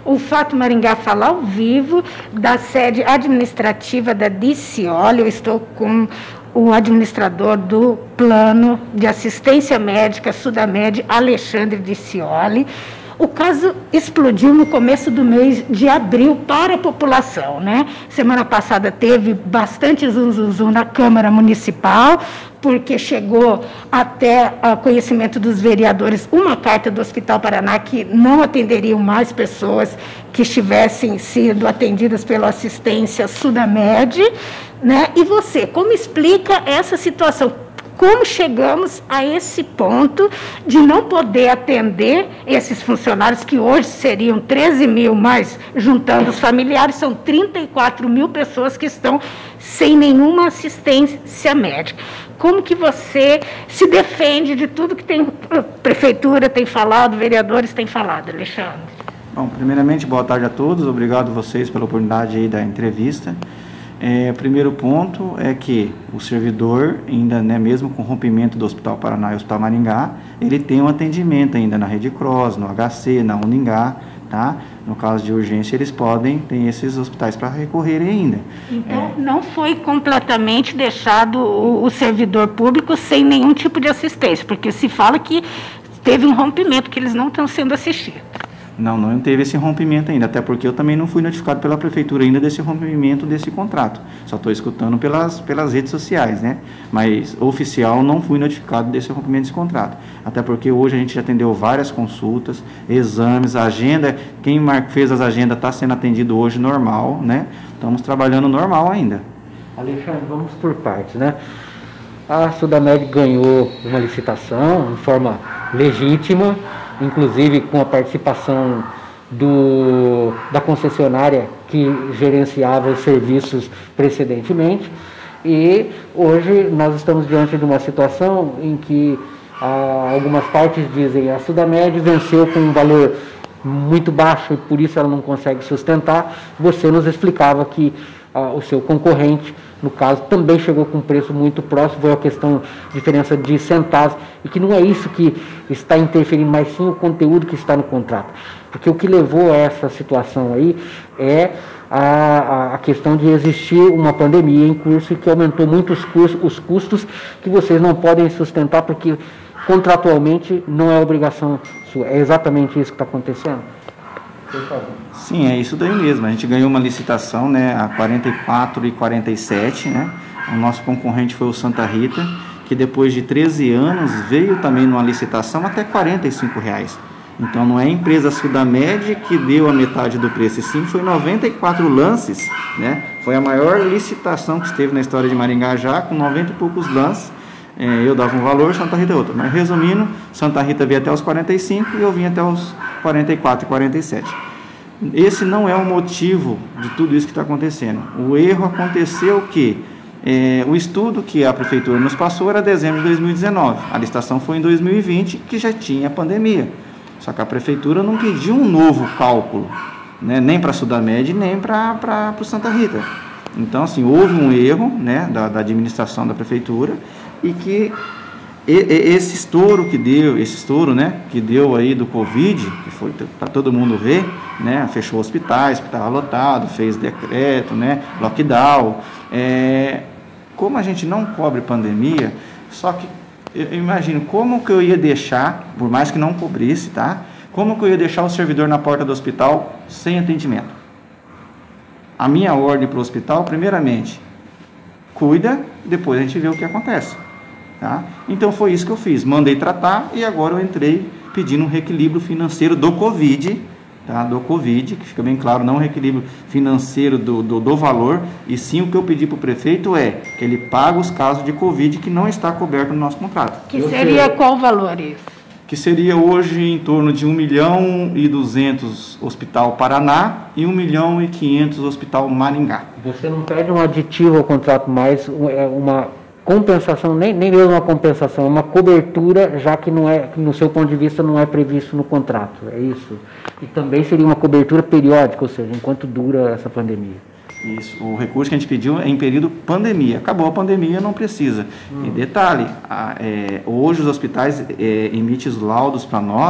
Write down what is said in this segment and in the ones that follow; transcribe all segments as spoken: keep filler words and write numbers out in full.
o Fato Maringá fala ao vivo da sede administrativa da Dicioli. Eu estou com o administrador do Plano de Assistência Médica Sudamed, Alexandre Dicioli. O caso explodiu no começo do mês de abril para a população, né? Semana passada teve bastante zum, zum, zum na Câmara Municipal, porque chegou até a conhecimento dos vereadores uma carta do Hospital Paraná que não atenderiam mais pessoas que estivessem sido atendidas pela assistência Sudamed, né? E você, como explica essa situação? Como chegamos a esse ponto de não poder atender esses funcionários, que hoje seriam treze mil, mas juntando os familiares, são trinta e quatro mil pessoas que estão sem nenhuma assistência médica. Como que você se defende de tudo que tem, a prefeitura tem falado, vereadores têm falado, Alexandre? Bom, primeiramente, boa tarde a todos, obrigado a vocês pela oportunidade aí da entrevista. É, primeiro ponto é que o servidor, ainda, né, mesmo com o rompimento do Hospital Paraná e Hospital Maringá, ele tem um atendimento ainda na Rede Cross, no H C, na Uningá, tá? No caso de urgência, eles podem, tem esses hospitais para recorrerem ainda. Então, é, não foi completamente deixado o, o servidor público sem nenhum tipo de assistência, porque se fala que teve um rompimento, que eles não estão sendo assistidos. Não, não teve esse rompimento ainda, até porque eu também não fui notificado pela prefeitura ainda desse rompimento desse contrato. Só estou escutando pelas, pelas redes sociais, né? Mas oficial não fui notificado desse rompimento desse contrato. Até porque hoje a gente já atendeu várias consultas, exames, a agenda, quem fez as agendas está sendo atendido hoje normal, né? Estamos trabalhando normal ainda. Alexandre, vamos por partes, né? A Sudamed ganhou uma licitação de forma legítima, inclusive com a participação do, da concessionária que gerenciava os serviços precedentemente, e hoje nós estamos diante de uma situação em que ah, algumas partes dizem a Sudamed venceu com um valor muito baixo e por isso ela não consegue sustentar. Você nos explicava que ah, o seu concorrente, no caso, também chegou com um preço muito próximo, foi uma questão de diferença de centavos, e que não é isso que está interferindo, mas sim o conteúdo que está no contrato. Porque o que levou a essa situação aí é a, a questão de existir uma pandemia em curso e que aumentou muito os custos, os custos que vocês não podem sustentar, porque contratualmente não é obrigação sua. É exatamente isso que está acontecendo? Por favor. Sim, é isso daí mesmo. A gente ganhou uma licitação, né, a quarenta e quatro e quarenta e sete, né? O nosso concorrente foi o Santa Rita, que depois de treze anos veio também numa licitação até quarenta e cinco reais. Então não é a empresa Sudamed que deu a metade do preço, e sim foi noventa e quatro lances, né? Foi a maior licitação que esteve na história de Maringá já, com noventa e poucos lances. É, eu dava um valor, Santa Rita outro. Mas resumindo, Santa Rita veio até os quarenta e cinco e eu vim até os quarenta e quatro e quarenta e sete. Esse não é o motivo de tudo isso que está acontecendo. O erro aconteceu que é, o estudo que a prefeitura nos passou era dezembro de dois mil e dezenove. A licitação foi em dois mil e vinte, que já tinha pandemia. Só que a prefeitura não pediu um novo cálculo, né, nem para a Sudamed, nem para o Santa Rita. Então, assim, houve um erro, né, da, da administração da prefeitura, e que e, e, esse estouro que deu, esse estouro, né, que deu aí do Covid, que foi para todo mundo ver, né, fechou hospitais, estava lotado, fez decreto, né, lockdown. É, como a gente não cobre pandemia, só que eu imagino como que eu ia deixar, por mais que não cobrisse, tá? Como que eu ia deixar o servidor na porta do hospital sem atendimento? A minha ordem para o hospital, primeiramente, cuida, depois a gente vê o que acontece. Tá? Então foi isso que eu fiz, mandei tratar e agora eu entrei pedindo um reequilíbrio financeiro do Covid, tá? Do Covid, que fica bem claro, não um reequilíbrio financeiro do, do, do valor, e sim o que eu pedi para o prefeito é que ele pague os casos de Covid que não está coberto no nosso contrato. Que seria qual valor isso? Que seria hoje em torno de um milhão e duzentos Hospital Paraná e um milhão e quinhentos Hospital Maringá. Você não pede um aditivo ao contrato, mas uma compensação, nem, nem mesmo uma compensação, é uma cobertura, já que não é, no seu ponto de vista não é previsto no contrato, é isso. E também seria uma cobertura periódica, ou seja, enquanto dura essa pandemia. Isso, o recurso que a gente pediu é em período pandemia. Acabou a pandemia, não precisa. Hum. E detalhe, a, é, hoje os hospitais é, emitem os laudos para nós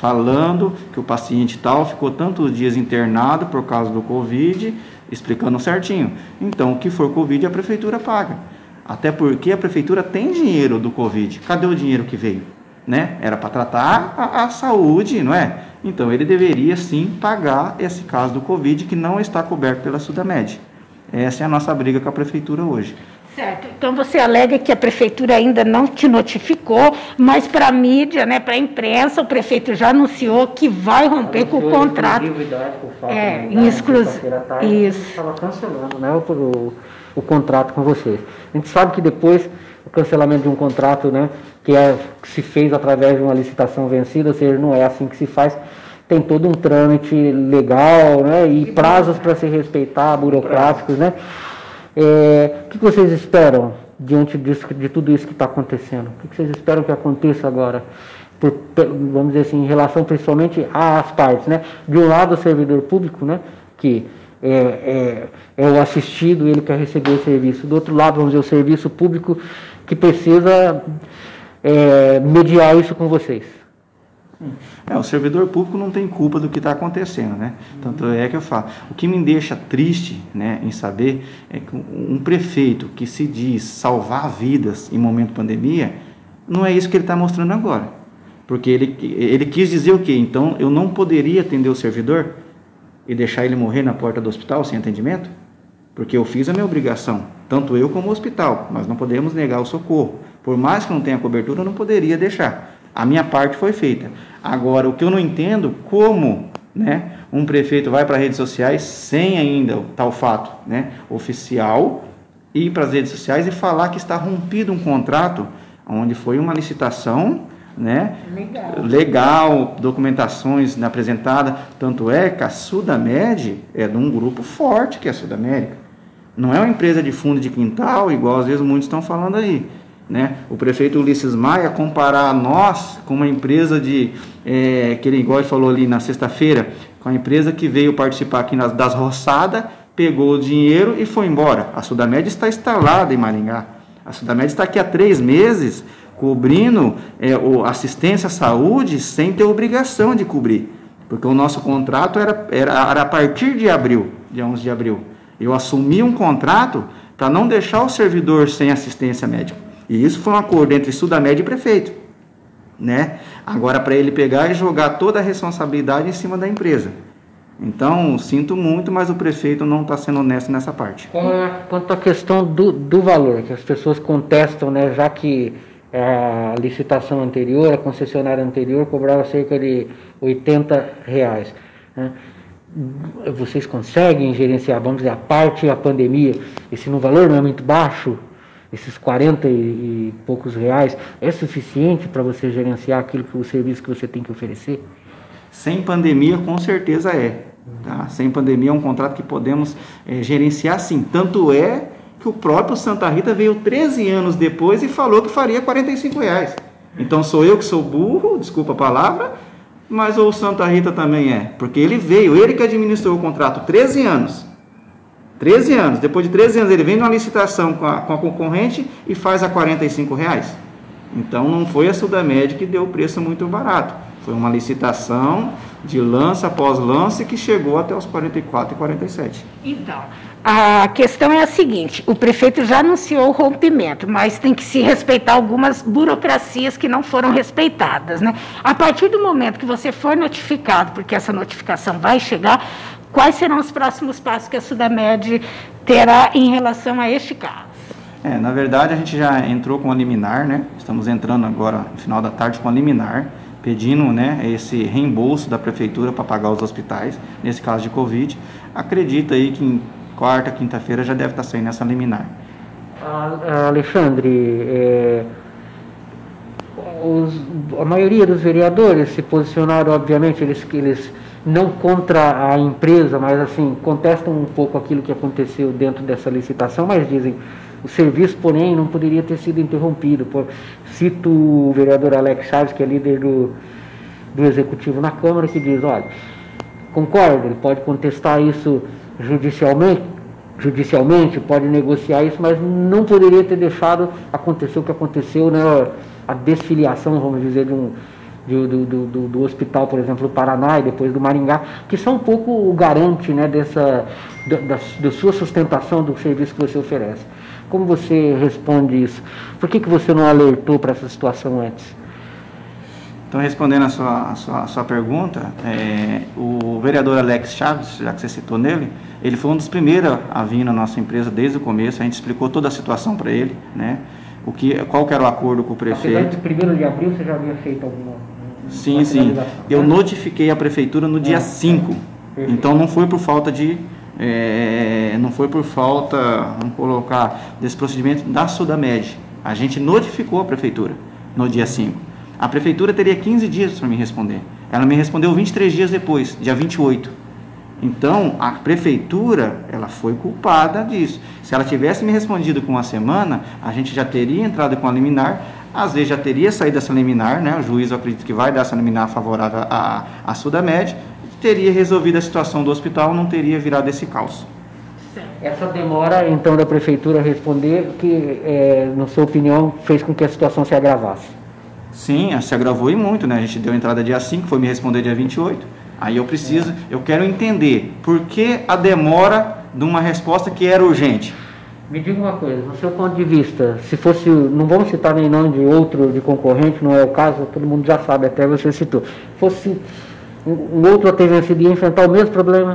falando que o paciente tal ficou tantos dias internado por causa do Covid, explicando certinho. Então, o que for Covid, a prefeitura paga. Até porque a prefeitura tem dinheiro do Covid. Cadê o dinheiro que veio? Né? Era para tratar a, a saúde, não é? Então, ele deveria sim pagar esse caso do Covid que não está coberto pela Sudamed. Essa é a nossa briga com a prefeitura hoje. Certo. Então você alega que a prefeitura ainda não te notificou, mas para a mídia, né, para a imprensa, o prefeito já anunciou que vai romper com o contrato. É, em exclusivo. Isso. Estava cancelando, né, o, o, o contrato com vocês. A gente sabe que depois o cancelamento de um contrato, né, que, é, que se fez através de uma licitação vencida, ou seja, não é assim que se faz. Tem todo um trâmite legal, né, e prazos para se respeitar, burocráticos, né? É, o que vocês esperam diante disso, de tudo isso que está acontecendo? O que vocês esperam que aconteça agora? Por, vamos dizer assim, em relação principalmente às partes, né? De um lado o servidor público, né? Que é, é, é o assistido, ele quer receber o serviço. Do outro lado, vamos dizer, o serviço público que precisa é, mediar isso com vocês. É, o servidor público não tem culpa do que está acontecendo, né? Tanto é que eu falo. O que me deixa triste, né, em saber é que um prefeito que se diz salvar vidas em momento de pandemia, não é isso que ele está mostrando agora. Porque ele, ele quis dizer o quê? Então, eu não poderia atender o servidor e deixar ele morrer na porta do hospital sem atendimento? Porque eu fiz a minha obrigação, tanto eu como o hospital, mas não podemos negar o socorro. Por mais que não tenha cobertura, eu não poderia deixar. A minha parte foi feita. Agora, o que eu não entendo, como, né, um prefeito vai para as redes sociais sem ainda o tal fato, né, oficial, ir para as redes sociais e falar que está rompido um contrato onde foi uma licitação, né, legal, legal documentações apresentadas. Tanto é que a Sudamed é de um grupo forte, que é a Sudamérica. Não é uma empresa de fundo de quintal, igual às vezes muitos estão falando aí. Né? O prefeito Ulisses Maia comparar nós com uma empresa de, é, que ele igual ele falou ali na sexta-feira, com a empresa que veio participar aqui nas, das roçadas, pegou o dinheiro e foi embora. A Sudamed está instalada em Maringá. A Sudamed está aqui há três meses cobrindo é, o assistência à saúde sem ter obrigação de cobrir, porque o nosso contrato era, era, era a partir de abril, dia onze de abril. Eu assumi um contrato para não deixar o servidor sem assistência médica. E isso foi um acordo entre Sudamed e prefeito, né? Agora, para ele pegar e jogar toda a responsabilidade em cima da empresa. Então, sinto muito, mas o prefeito não está sendo honesto nessa parte. Quanto à questão do, do valor, que as pessoas contestam, né? Já que a licitação anterior, a concessionária anterior, cobrava cerca de oitenta reais, né? Vocês conseguem gerenciar, vamos dizer, a parte da pandemia, esse no valor não é muito baixo? Esses quarenta e poucos reais é suficiente para você gerenciar aquilo que o serviço que você tem que oferecer? Sem pandemia, com certeza é. Tá? Sem pandemia é um contrato que podemos é, gerenciar sim. Tanto é que o próprio Santa Rita veio treze anos depois e falou que faria quarenta e cinco reais. Então sou eu que sou burro, desculpa a palavra, mas o Santa Rita também é. Porque ele veio, ele que administrou o contrato treze anos. treze anos, depois de treze anos ele vem numa licitação com a, com a concorrente e faz a quarenta e cinco reais. Então não foi a Sudamed que deu o preço muito barato. Foi uma licitação de lance após lance que chegou até os quarenta e quatro e quarenta e sete. Então, a questão é a seguinte, o prefeito já anunciou o rompimento, mas tem que se respeitar algumas burocracias que não foram respeitadas, né? A partir do momento que você for notificado, porque essa notificação vai chegar, quais serão os próximos passos que a Sudamed terá em relação a este caso? É, na verdade, a gente já entrou com a liminar, né? Estamos entrando agora, no final da tarde, com a liminar, pedindo, né, esse reembolso da prefeitura para pagar os hospitais, nesse caso de Covid. Acredita aí que em quarta, quinta-feira já deve estar saindo essa liminar. Ah, Alexandre, é, os, a maioria dos vereadores se posicionaram, obviamente, eles, eles não contra a empresa, mas assim, contestam um pouco aquilo que aconteceu dentro dessa licitação, mas dizem, o serviço, porém, não poderia ter sido interrompido. Por, cito o vereador Alex Chaves, que é líder do, do Executivo na Câmara, que diz, olha, concorda, ele pode contestar isso judicialmente, judicialmente, pode negociar isso, mas não poderia ter deixado acontecer o que aconteceu, né, a desfiliação, vamos dizer, de um, do, do, do, do hospital, por exemplo, do Paraná e depois do Maringá, que são um pouco o garante, né, dessa, da, da, da sua sustentação do serviço que você oferece. Como você responde isso? Por que, que você não alertou para essa situação antes? Então, respondendo a sua, a sua, a sua pergunta, é, o vereador Alex Chaves, já que você citou nele, ele foi um dos primeiros a vir na nossa empresa desde o começo. A gente explicou toda a situação para ele, né? O que, qual que era o acordo com o prefeito. Apesar de primeiro de abril você já havia feito alguma... Sim, sim. Eu notifiquei a prefeitura no dia cinco. Então não foi por falta de... É, não foi por falta, vamos colocar, desse procedimento da Sudamed. A gente notificou a prefeitura no dia cinco. A prefeitura teria quinze dias para me responder. Ela me respondeu vinte e três dias depois, dia vinte e oito. Então, a prefeitura, ela foi culpada disso. Se ela tivesse me respondido com uma semana, a gente já teria entrado com a liminar, às vezes já teria saído essa liminar, né? O juiz, eu acredito que vai dar essa liminar favorável à, à Sudamed, teria resolvido a situação do hospital, não teria virado esse caos. Essa demora, então, da prefeitura responder, que, é, na sua opinião, fez com que a situação se agravasse? Sim, se agravou e muito, né? A gente deu entrada dia cinco, foi me responder dia vinte e oito. Aí eu preciso, é. eu quero entender por que a demora de uma resposta que era urgente. Me diga uma coisa, no seu ponto de vista, se fosse, não vamos citar nem nome de outro, de concorrente, não é o caso, todo mundo já sabe, até você citou. Fosse um outro atendimento, ia enfrentar o mesmo problema?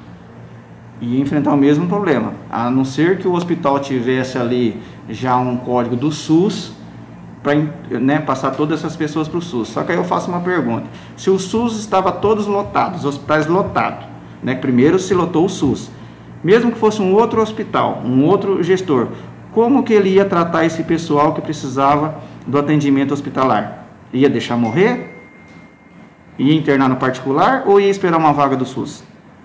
Ia enfrentar o mesmo problema, a não ser que o hospital tivesse ali já um código do SUS, para, né, passar todas essas pessoas para o SUS. Só que aí eu faço uma pergunta: se o SUS estava todos lotados, os hospitais lotados, né, primeiro se lotou o SUS, mesmo que fosse um outro hospital, um outro gestor, como que ele ia tratar esse pessoal que precisava do atendimento hospitalar? Ia deixar morrer? Ia internar no particular ou ia esperar uma vaga do SUS?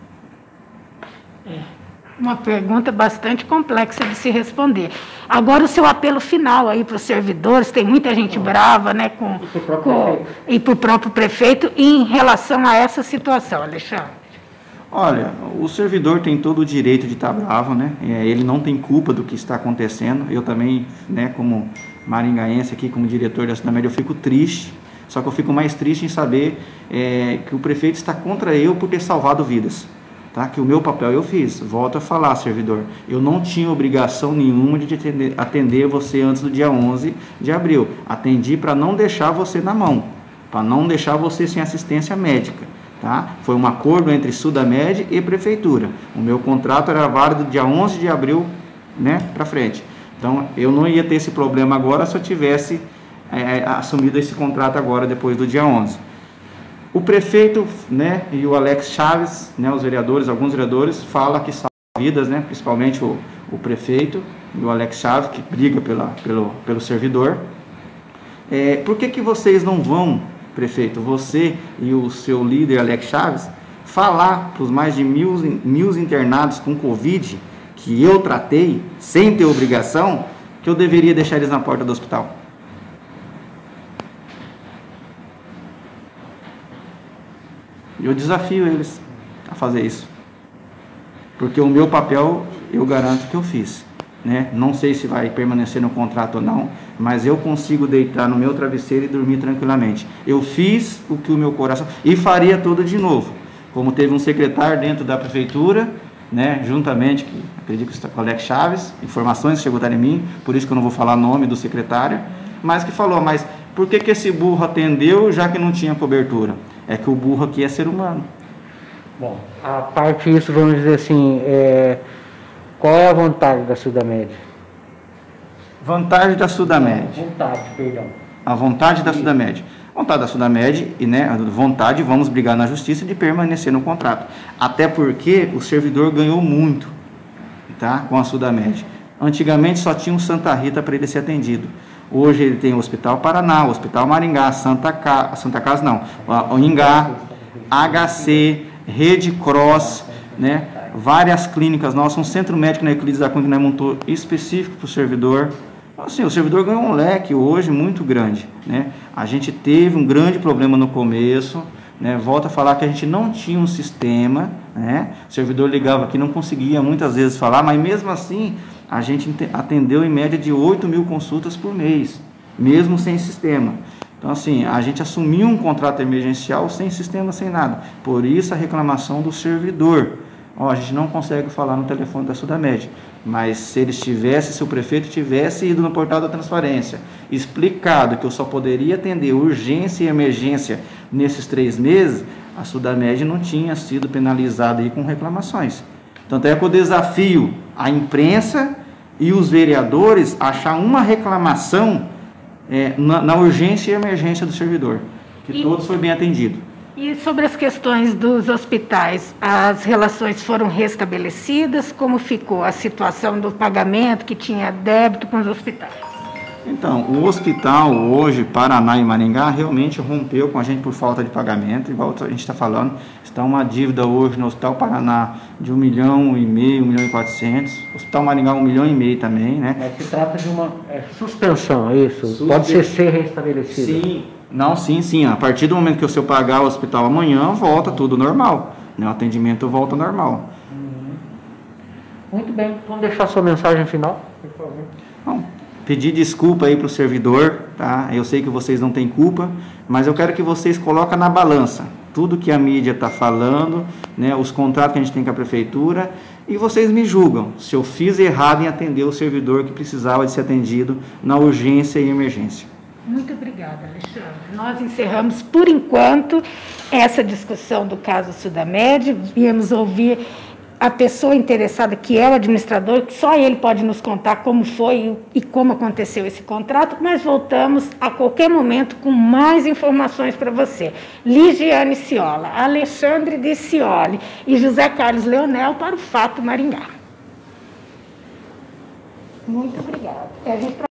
É uma pergunta bastante complexa de se responder. Agora, o seu apelo final aí para os servidores, tem muita gente brava, né, com, com, e para o próprio prefeito, em relação a essa situação, Alexandre. Olha, o servidor tem todo o direito de estar bravo, né? Ele não tem culpa do que está acontecendo. Eu também, né, como maringaense aqui, como diretor da Sudamed, eu fico triste. Só que eu fico mais triste em saber é, que o prefeito está contra eu por ter salvado vidas. Tá? Que o meu papel eu fiz. Volto a falar, servidor. Eu não tinha obrigação nenhuma de atender, atender você antes do dia onze de abril. Atendi para não deixar você na mão, para não deixar você sem assistência médica. Tá? Foi um acordo entre Sudamed e prefeitura. O meu contrato era válido dia onze de abril, né, para frente. Então, eu não ia ter esse problema agora se eu tivesse é, assumido esse contrato agora, depois do dia onze. O prefeito, né, e o Alex Chaves, né, os vereadores, alguns vereadores, falam que salva vidas, né, principalmente o, o prefeito e o Alex Chaves, que briga pela, pelo, pelo servidor. É, por que que vocês não vão, prefeito, você e o seu líder, Alex Chaves, falar para os mais de mil, mil internados com Covid, que eu tratei, sem ter obrigação, que eu deveria deixar eles na porta do hospital? Eu desafio eles a fazer isso, porque o meu papel eu garanto que eu fiz, né? Não sei se vai permanecer no contrato ou não, mas eu consigo deitar no meu travesseiro e dormir tranquilamente. Eu fiz o que o meu coração, e faria tudo de novo, como teve um secretário dentro da prefeitura, né, juntamente, que acredito que está com o Alex Chaves, informações chegaram em mim, por isso que eu não vou falar o nome do secretário, mas que falou: mas por que que esse burro atendeu já que não tinha cobertura? É que o burro aqui é ser humano. Bom, a parte disso, vamos dizer assim, é, qual é a vantagem da Sudamed? Vantagem da Sudamed. Vontade, perdão. A vontade da Sudamed. Vontade da Sudamed e, né, a vontade, vamos brigar na justiça de permanecer no contrato. Até porque o servidor ganhou muito, tá, com a Sudamed. Antigamente só tinha um Santa Rita para ele ser atendido. Hoje ele tem o Hospital Paraná, o Hospital Maringá, Santa Casa, Santa Casa não, o Ingá, H C, Rede Cross, né? Várias clínicas nossas, um centro médico na Euclides da Cunha que nós montou específico para o servidor. Assim, o servidor ganhou um leque hoje muito grande, né? A gente teve um grande problema no começo, né? Volto a falar que a gente não tinha um sistema, né? O servidor ligava aqui, não conseguia muitas vezes falar, mas mesmo assim a gente atendeu em média de oito mil consultas por mês, mesmo sem sistema. Então, assim, a gente assumiu um contrato emergencial sem sistema, sem nada. Por isso a reclamação do servidor. Ó, a gente não consegue falar no telefone da Sudamed, mas se eles tivessem, se o prefeito tivesse ido no portal da transparência, explicado que eu só poderia atender urgência e emergência nesses três meses, a Sudamed não tinha sido penalizada aí com reclamações. Tanto é que eu desafio a imprensa e os vereadores a achar uma reclamação é, na, na urgência e emergência do servidor, que e... todos foi bem atendido. E sobre as questões dos hospitais, as relações foram restabelecidas? Como ficou a situação do pagamento que tinha débito com os hospitais? Então, o hospital hoje, Paraná e Maringá, realmente rompeu com a gente por falta de pagamento, igual a gente está falando. Está uma dívida hoje no Hospital Paraná de um milhão e meio, um milhão e quatrocentos. O Hospital Maringá um milhão e meio também, né? Mas se trata de uma é, suspensão, é isso? Suspe... Pode ser, ser restabelecido? Sim. Não, sim, sim. A partir do momento que o senhor pagar o hospital amanhã, volta tudo normal. Né? O atendimento volta normal. Uhum. Muito bem. Vamos deixar sua mensagem final, por favor. Bom, pedir desculpa aí para o servidor, tá? Eu sei que vocês não têm culpa, mas eu quero que vocês coloquem na balança tudo que a mídia está falando, né? Os contratos que a gente tem com a prefeitura, e vocês me julgam se eu fiz errado em atender o servidor que precisava de ser atendido na urgência e emergência. Muito obrigada, Alexandre. Nós encerramos, por enquanto, essa discussão do caso Sudamed. Viemos ouvir a pessoa interessada, que é o administrador, que só ele pode nos contar como foi e como aconteceu esse contrato, mas voltamos a qualquer momento com mais informações para você. Ligiane Ciola, Alexandre de Cioli e José Carlos Leonel para o Fato Maringá. Muito obrigada.